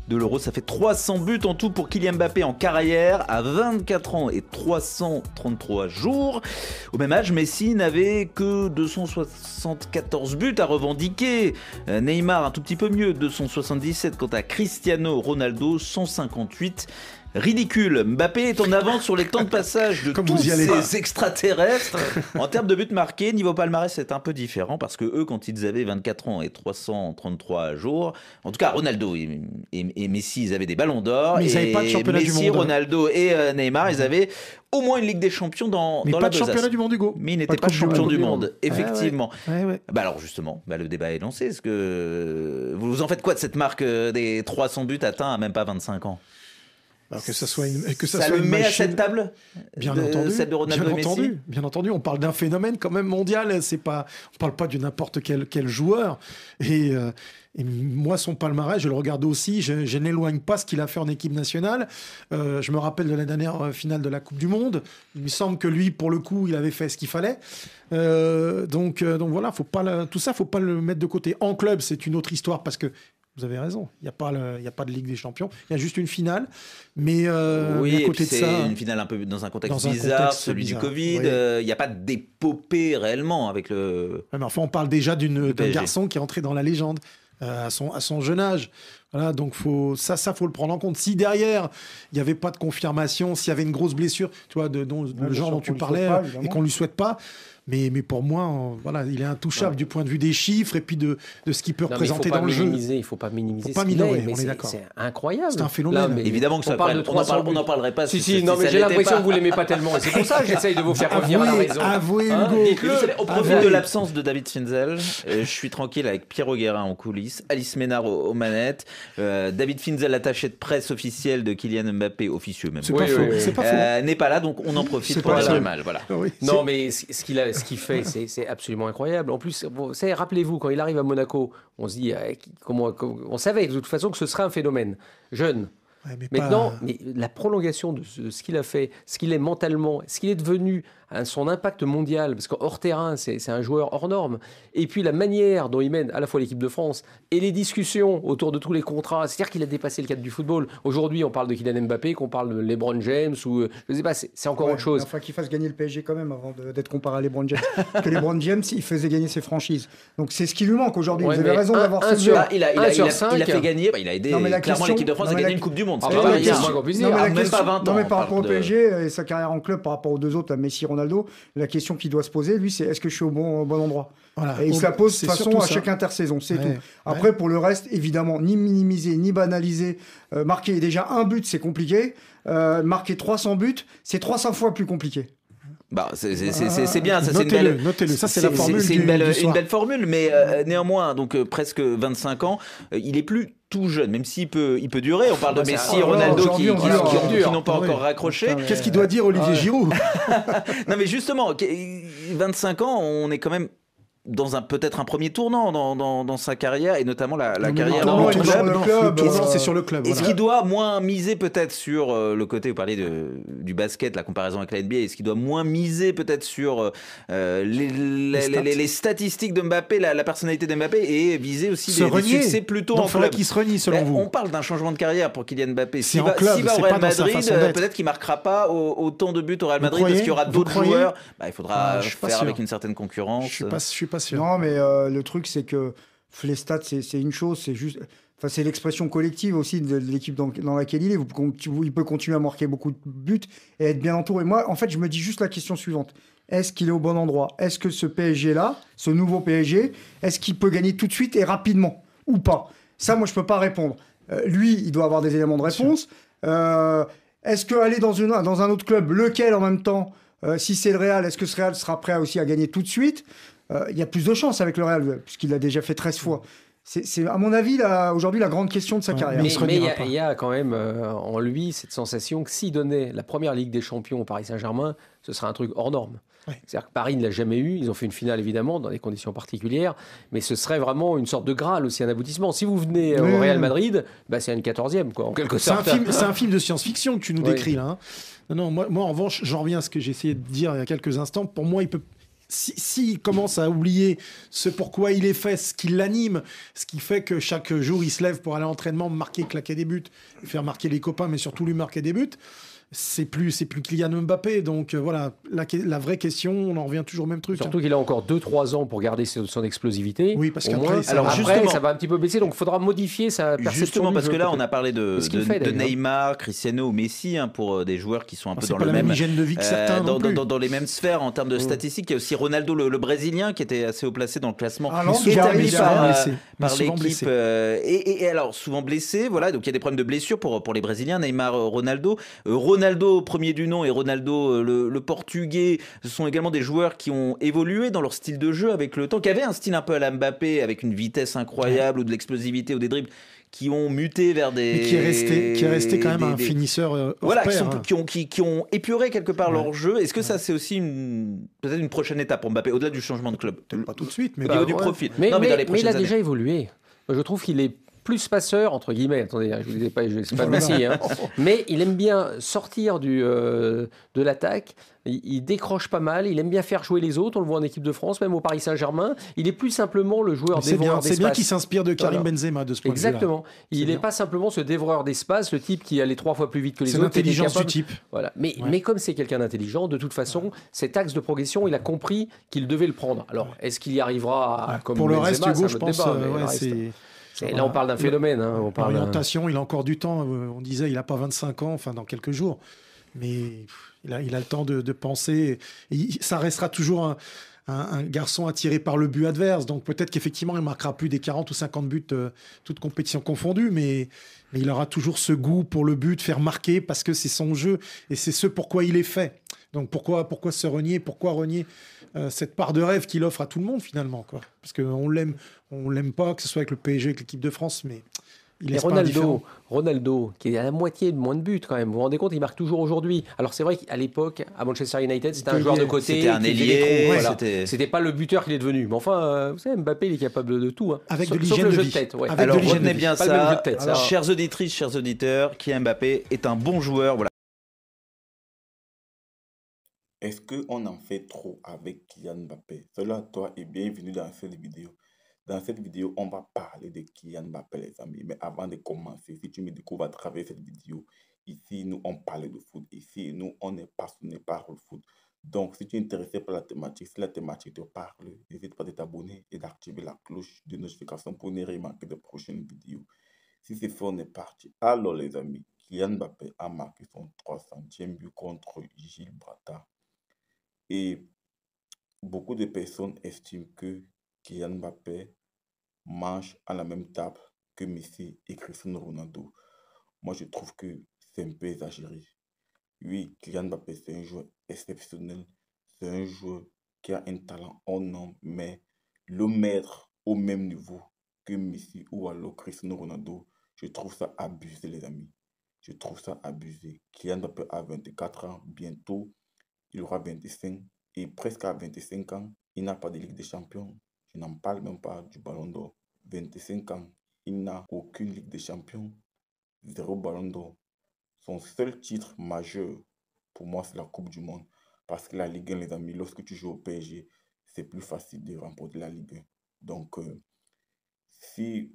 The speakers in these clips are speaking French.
de l'Euro. Ça fait 300 buts en tout pour Kylian Mbappé en carrière à 24 ans et 333 jours. Au même âge, Messi n'avait que 274 buts à revendiquer. Neymar un tout petit peu mieux, 277. Quant à Cristiano Ronaldo, 158. Ridicule. Mbappé est en avance sur les temps de passage de tous ces extraterrestres. En termes de buts marqués, niveau palmarès, c'est un peu différent parce que eux, quand ils avaient 24 ans et 333 jours, en tout cas Ronaldo et Messi, ils avaient des ballons d'or. Mais ils n'avaient pas de championnat du monde. Messi, Ronaldo et Neymar, ils avaient au moins une Ligue des Champions dans la besace. Mais pas de championnat du monde, Hugo. Mais ils n'étaient pas champions du monde, effectivement. Ouais. Bah alors justement, le débat est lancé. Est-ce que vous en faites quoi de cette marque des 300 buts atteints à même pas 25 ans? Alors que ça soit une met machine... à cette table, celle de Ronaldo et Messi. Bien entendu, on parle d'un phénomène quand même mondial. On parle pas de n'importe quel joueur. Et moi, son palmarès, je le regarde aussi. Je n'éloigne pas ce qu'il a fait en équipe nationale. Je me rappelle de la dernière finale de la Coupe du Monde. Il me semble que lui, pour le coup, il avait fait ce qu'il fallait. Donc voilà, tout ça, faut pas le mettre de côté. En club, c'est une autre histoire parce que vous avez raison, il n'y a pas de Ligue des Champions, il y a juste une finale, mais à côté de ça... c'est une finale un peu dans un contexte bizarre, celui du Covid, il n'y a pas d'épopée réellement avec le... Mais enfin, on parle déjà d'un garçon qui est entré dans la légende à son jeune âge. Voilà, donc faut le prendre en compte. Si derrière, il n'y avait pas de confirmation, s'il y avait une grosse blessure, tu vois, le genre dont tu parlais, et qu'on ne lui souhaite pas... Mais pour moi, il est intouchable du point de vue des chiffres et puis de ce qu'il peut représenter dans le jeu. Il ne faut pas minimiser ce qu'il est, mais on est d'accord. C'est incroyable. C'est un phénomène. Là, évidemment que ça on n'en parlerait pas. Mais j'ai l'impression que vous ne l'aimez pas tellement. Et c'est pour ça que j'essaye de vous faire revenir à la raison. Avouez, Hugo. Au profit de l'absence de David Finzel, je suis tranquille avec Pierrot Guérin en coulisses, Alice Ménard aux manettes, David Finzel, attaché de presse officiel de Kylian Mbappé, officieux même. C'est pas faux. N'est pas là, donc on en profite pour dire du mal. Non, mais ce qu'il fait, c'est absolument incroyable. En plus, rappelez-vous, quand il arrive à Monaco, on se dit, on savait de toute façon que ce serait un phénomène. Jeune. Maintenant, mais la prolongation de ce qu'il a fait, ce qu'il est mentalement, ce qu'il est devenu, son impact mondial, parce qu'en hors terrain, c'est un joueur hors norme. Et puis la manière dont il mène à la fois l'équipe de France et les discussions autour de tous les contrats, c'est-à-dire qu'il a dépassé le cadre du football. Aujourd'hui, on parle de Kylian Mbappé, qu'on parle de LeBron James, ou je ne sais pas, c'est encore autre chose. Enfin, qu'il fasse gagner le PSG quand même avant d'être comparé à LeBron James. Parce que LeBron James, il faisait gagner ses franchises. Donc c'est ce qui lui manque aujourd'hui. Vous avez raison d'avoir ce jeu. Il a fait gagner, il a aidé clairement l'équipe de France à gagner une Coupe du Monde. Non, mais par rapport au PSG et sa carrière en club par rapport aux deux autres, à Messi, Ronaldo, la question qu'il doit se poser, lui, c'est est-ce que je suis au bon endroit ? Voilà. Et il se la pose de toute façon à chaque intersaison, c'est tout. Après, pour le reste, évidemment, ni minimiser, ni banaliser. Marquer déjà un but, c'est compliqué. Marquer 300 buts, c'est 300 fois plus compliqué. C'est bien, ça, notez-le. Ça, c'est la formule. C'est une belle formule, mais néanmoins, donc presque 25 ans, il est plus tout jeune, même s'il peut durer. On parle de Messi et Ronaldo qui n'ont pas encore raccroché. Qu'est-ce qu'il doit dire Olivier Giroud ? Non, mais justement, 25 ans, on est quand même dans peut-être un premier tournant dans sa carrière, et notamment la carrière dans le club. C'est sur le club. Est-ce qu'il doit moins miser peut-être sur le côté, vous parlez du basket, la comparaison avec la NBA, est-ce qu'il doit moins miser peut-être sur les statistiques de Mbappé, la personnalité de Mbappé, et viser aussi des succès plutôt en club? Il faudrait qu'il se renie, selon vous. On parle d'un changement de carrière pour Kylian Mbappé. S'il va au Real Madrid, peut-être qu'il ne marquera pas autant de buts au Real Madrid, parce qu'il y aura d'autres joueurs. Il faudra faire avec une certaine concurrence. Je suis pas sûr. Non, mais le truc, c'est que les stats, c'est une chose, c'est juste... Enfin, c'est l'expression collective aussi de l'équipe dans laquelle il est. Il peut continuer à marquer beaucoup de buts et être bien entouré. Moi, en fait, je me dis juste la question suivante. Est-ce qu'il est au bon endroit ? Est-ce que ce PSG-là, ce nouveau PSG, est-ce qu'il peut gagner tout de suite et rapidement ou pas ? Ça, moi, je ne peux pas répondre. Lui, il doit avoir des éléments de réponse. Est-ce qu'aller dans un autre club, lequel en même temps, si c'est le Real, est-ce que ce Real sera prêt aussi à gagner tout de suite ? Il y a plus de chances avec le Real, puisqu'il l'a déjà fait 13 fois. C'est à mon avis, aujourd'hui, la grande question de sa carrière. Mais il y a quand même en lui cette sensation que s'il donnait la première Ligue des Champions au Paris Saint-Germain, ce serait un truc hors norme. Ouais. C'est-à-dire que Paris ne l'a jamais eu. Ils ont fait une finale, évidemment, dans des conditions particulières. Mais ce serait vraiment une sorte de Graal aussi, un aboutissement. Si vous venez au Real Madrid, c'est une 14e, quoi, en quelque sorte. C'est un film de science-fiction que tu nous décris, là. Hein. Non, moi, en revanche, j'en reviens à ce que j'ai essayé de dire il y a quelques instants. Pour moi, s'il commence à oublier ce pourquoi il est fait, ce qui l'anime, ce qui fait que chaque jour il se lève pour aller à l'entraînement, marquer, claquer des buts, faire marquer les copains, mais surtout lui marquer des buts, c'est plus Kylian Mbappé. Donc voilà, la vraie question, on en revient toujours au même truc. Surtout qu'il a encore 2-3 ans pour garder son explosivité. Oui, parce qu'après, ça va un petit peu baisser, donc il faudra modifier sa perception. Justement, parce que là, on a parlé de Neymar, Cristiano ou Messi, pour des joueurs qui sont un peu dans le même hygiène de vie que certains dans les mêmes sphères en termes de statistiques. Il y a aussi Ronaldo, le Brésilien, qui était assez haut placé dans le classement, qui est terminé par l'équipe. Et alors, souvent blessé, voilà, donc il y a des problèmes de blessure pour les Brésiliens, Neymar, Ronaldo premier du nom et Ronaldo le portugais, ce sont également des joueurs qui ont évolué dans leur style de jeu avec le temps, qui avaient un style un peu à la Mbappé avec une vitesse incroyable ou de l'explosivité ou des dribbles, qui ont muté vers des... Mais qui est resté quand même un finisseur voilà, qui ont épuré quelque part leur jeu. Est-ce que ça, c'est aussi peut-être une prochaine étape pour Mbappé, au-delà du changement de club? Peut-être pas tout de suite, mais... Au niveau du profil. Mais il a déjà évolué. Je trouve qu'il est plus passeur, entre guillemets, attendez, je ne sais pas Messi, mais il aime bien sortir de l'attaque, il décroche pas mal, il aime bien faire jouer les autres, on le voit en équipe de France, même au Paris Saint-Germain, il est plus simplement le joueur dévoreur d'espace. C'est bien qu'il s'inspire de Karim Benzema de ce point de vue-là. Exactement, il n'est pas simplement ce dévoreur d'espace, le type qui allait 3 fois plus vite que les autres. C'est l'intelligence du type. Voilà. Mais comme c'est quelqu'un d'intelligent, de toute façon, cet axe de progression, il a compris qu'il devait le prendre. Alors, est-ce qu'il y arrivera comme pour le Benzema, reste, Hugo, je pense, et là, on parle d'un phénomène. L'orientation, il a encore du temps. On disait, il n'a pas 25 ans, enfin, dans quelques jours. Mais il a le temps de penser. Ça restera toujours un garçon attiré par le but adverse. Donc peut-être qu'effectivement, il marquera plus des 40 ou 50 buts, toutes compétitions confondues. Mais il aura toujours ce goût pour le but, faire marquer, parce que c'est son jeu. Et c'est ce pourquoi il est fait. Donc pourquoi se renier? Pourquoi renier cette part de rêve qu'il offre à tout le monde, finalement, quoi. Parce qu'on l'aime pas, que ce soit avec le PSG, avec l'équipe de France, mais il est Ronaldo, qui est à la moitié de moins de buts quand même. Vous vous rendez compte, il marque toujours aujourd'hui. Alors c'est vrai qu'à l'époque, à Manchester United, c'était un joueur de côté. C'était un ailier. C'était pas le buteur qu'il est devenu. Mais enfin, vous savez, Mbappé, il est capable de tout. Avec de l'hygiène de vie. Alors retenez bien ça. Chères auditrices, chers auditeurs, Kylian Mbappé est un bon joueur. Voilà. Est-ce qu'on en fait trop avec Kylian Mbappé? Salut à toi et bienvenue dans cette vidéo. Dans cette vidéo, on va parler de Kylian Mbappé, les amis. Mais avant de commencer, si tu me découvres à travers cette vidéo, ici, nous, on parle de foot. Ici, nous, on est passionné par le foot. Donc, si tu es intéressé par la thématique, si la thématique te parle, n'hésite pas de t'abonner et d'activer la cloche de notification pour ne rien manquer de prochaines vidéos. Si c'est fait, on est parti. Alors, les amis, Kylian Mbappé a marqué son 300e but contre Gibraltar. Et beaucoup de personnes estiment que Kylian Mbappé mange à la même table que Messi et Cristiano Ronaldo. Moi, je trouve que c'est un peu exagéré. Oui, Kylian Mbappé, c'est un joueur exceptionnel. C'est un joueur qui a un talent hors norme, mais le mettre au même niveau que Messi ou alors Cristiano Ronaldo, je trouve ça abusé, les amis. Je trouve ça abusé. Kylian Mbappé a 24 ans, bientôt il aura 25 et presque à 25 ans, il n'a pas de Ligue des Champions. Je n'en parle même pas du Ballon d'Or. 25 ans, il n'a aucune Ligue des Champions, 0 Ballon d'Or. Son seul titre majeur, pour moi, c'est la Coupe du Monde. Parce que la Ligue 1, les amis, lorsque tu joues au PSG, c'est plus facile de remporter la Ligue 1. Donc, si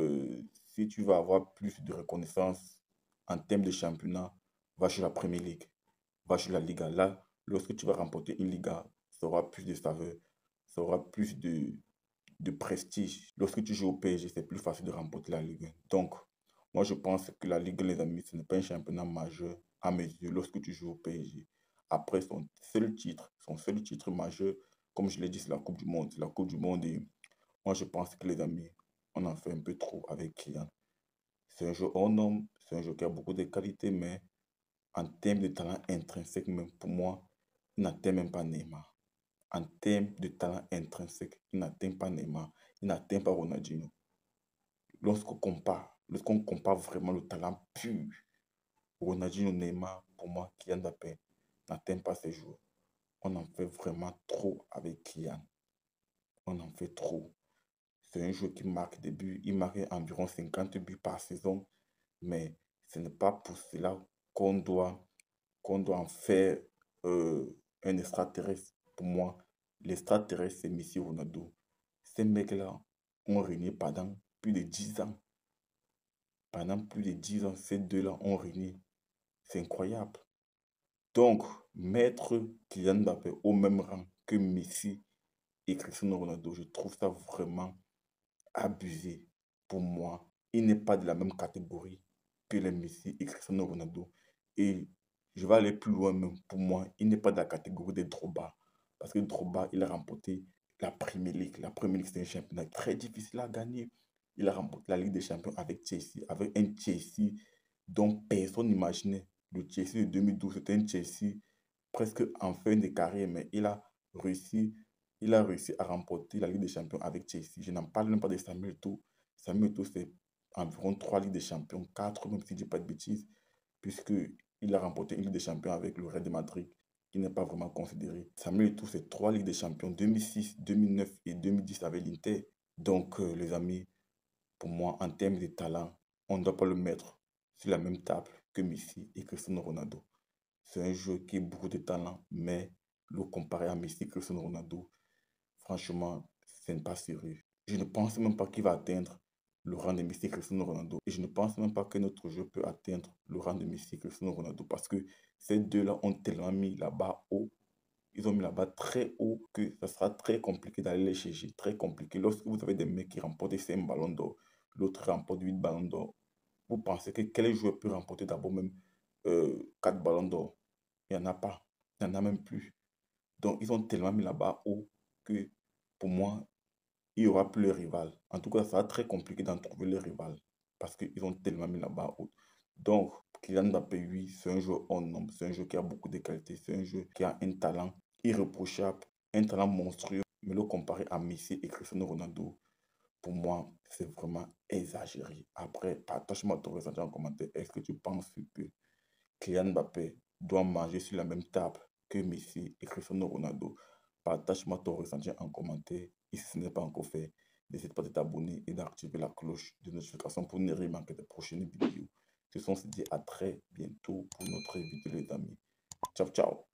tu vas avoir plus de reconnaissance en termes de championnat, va sur la Premier League, va sur la Liga. Là, lorsque tu vas remporter une Liga, ça aura plus de saveur, ça aura plus de prestige. Lorsque tu joues au PSG, c'est plus facile de remporter la Ligue 1. Donc, moi, je pense que la Ligue, les amis, ce n'est pas un championnat majeur à mes yeux lorsque tu joues au PSG. Après, son seul titre majeur, comme je l'ai dit, c'est la Coupe du Monde. C'est la Coupe du Monde et moi, je pense que les amis, on en fait un peu trop avec Kylian. C'est un joueur hors norme, c'est un joueur qui a beaucoup de qualités, mais en termes de talent intrinsèque, même pour moi, il n'atteint même pas Neymar. En termes de talent intrinsèque, il n'atteint pas Neymar, il n'atteint pas Ronaldinho. Lorsqu'on compare vraiment le talent pur, Ronaldinho, Neymar, pour moi, Kylian Mbappé n'atteint pas ces joueurs. On en fait vraiment trop avec Kylian. On en fait trop. C'est un joueur qui marque des buts. Il marque environ 50 buts par saison. Mais ce n'est pas pour cela qu'on doit en faire un extraterrestre. Pour moi, l'extraterrestre, c'est Messi Ronaldo. Ces mecs-là ont régné pendant plus de 10 ans. Pendant plus de 10 ans, ces deux-là ont régné. C'est incroyable. Donc, mettre Kylian Mbappé au même rang que Messi et Cristiano Ronaldo, je trouve ça vraiment abusé. Pour moi, il n'est pas de la même catégorie que les Messi et Cristiano Ronaldo. Et je vais aller plus loin même. Pour moi, il n'est pas de la catégorie des Drogba. Parce que Drogba, il a remporté la Premier League. La Premier League, c'est un championnat très difficile à gagner. Il a remporté la Ligue des Champions avec Chelsea, avec un Chelsea dont personne n'imaginait. Le Chelsea de 2012, c'était un Chelsea presque en fin de carrière, mais réussi, il a réussi à remporter la Ligue des Champions avec Chelsea. Je n'en parle même pas de Samuel Eto'o. Samuel Eto'o, c'est environ 3 Ligues des Champions, 4, même si je ne dis pas de bêtises, puisqu'il a remporté une Ligue des Champions avec le Real de Madrid, qui n'est pas vraiment considéré. Samuel Eto'o, c'est 3 Ligues des Champions, 2006, 2009 et 2010 avec l'Inter. Donc, les amis, pour moi, en termes de talent, on ne doit pas le mettre sur la même table que Messi et Cristiano Ronaldo. C'est un joueur qui a beaucoup de talent, mais le comparer à Messi et Cristiano Ronaldo, franchement, ce n'est pas sérieux. Je ne pense même pas qu'il va atteindre le rang de Messi et Cristiano Ronaldo. Et je ne pense même pas que notre jeu peut atteindre le rang de Messi et Cristiano Ronaldo parce que ces deux-là ont tellement mis la barre haut. Ils ont mis la barre très haut que ça sera très compliqué d'aller les chercher. Très compliqué. Lorsque vous avez des mecs qui remportent 5 ballons d'or, l'autre remporte 8 ballons d'or, vous pensez que quel joueur peut remporter d'abord même 4 ballons d'or? Il n'y en a pas. Il n'y en a même plus. Donc, ils ont tellement mis la barre haut que pour moi, il n'y aura plus le rival. En tout cas, ça sera très compliqué d'en trouver le rival parce qu'ils ont tellement mis la barre haute. Donc, Kylian Mbappé, oui, c'est un joueur hors nombre, c'est un joueur qui a beaucoup de qualités, c'est un joueur qui a un talent irréprochable, un talent monstrueux. Mais le comparer à Messi et Cristiano Ronaldo, pour moi, c'est vraiment exagéré. Après, partage-moi ton ressenti en commentaire. Est-ce que tu penses que Kylian Mbappé doit manger sur la même table que Messi et Cristiano Ronaldo? Partage-moi ton ressenti en commentaire. Et si ce n'est pas encore fait, n'hésite pas à t'abonner et d'activer la cloche de notification pour ne rien manquer des prochaines vidéos. Ce sont se dit à très bientôt pour notre vidéo les amis. Ciao, ciao.